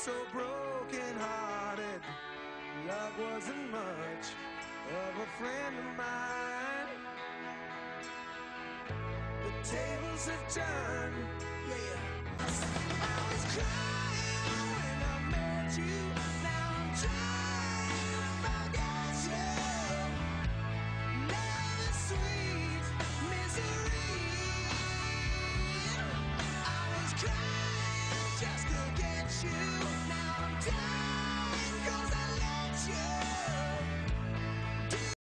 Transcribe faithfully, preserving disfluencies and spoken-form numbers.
so broken hearted. Love wasn't much of a friend of mine. The tables have turned, yeah. I was crying when I met you. Now I'm trying to forget you. Love is sweet misery. I was crying just to get you.